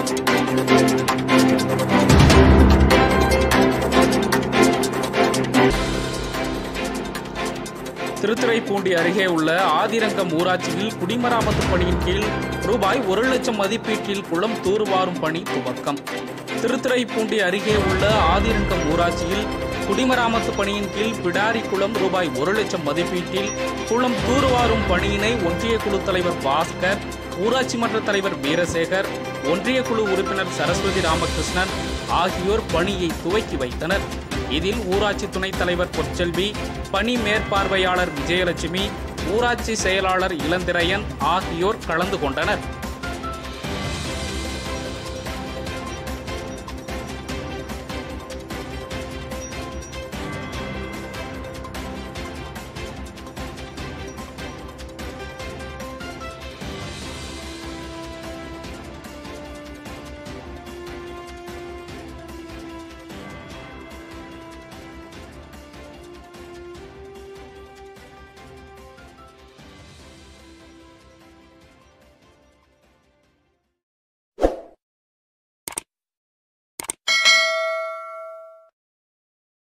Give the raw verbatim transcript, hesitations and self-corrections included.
திருத்துறைப்பூண்டி அருகே உள்ள ஆதிரங்கம் ஊராட்சியில் குடிமராமத்து பணியின் கீழ் ரூபாய் ஒரு லட்சம் மதிப்பீட்டில் குளம் தூர்வாரும் பணி துவக்கம். திருத்துறைப்பூண்டி அருகே உள்ள ஆதிரங்கம் ஊராட்சியில் குடிமராமத்து பணியின் கீழ் பிடாரி குளம் ரூபாய் ஒரு லட்சம் மதிப்பீட்டில் குளம் தூர்வாரும் பணியினை ஒன்றிய குழு தலைவர் பாஸ்கர், ஊராட்சி மன்ற தலைவர் வீரசேகர், ஒன்றிய குழு உறுப்பினர் சரஸ்வதி ராமகிருஷ்ணன் ஆகியோர் பணியை துவக்கி வைத்தனர். இதில் ஊராட்சி துணைத் தலைவர் பொற்செல்வி, பணி மேற்பார்வையாளர் விஜயலட்சுமி, ஊராட்சி செயலாளர் இளந்திரையன் ஆகியோர் கலந்து கொண்டனர்.